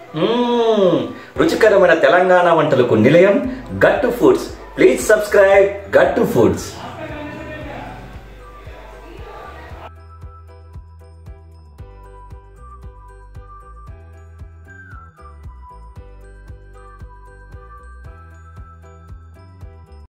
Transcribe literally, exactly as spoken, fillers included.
మ్మ్. రుచికరమైన తెలంగాణ వంటలకు నిలయం Gattu foods. Please subscribe Gattu foods.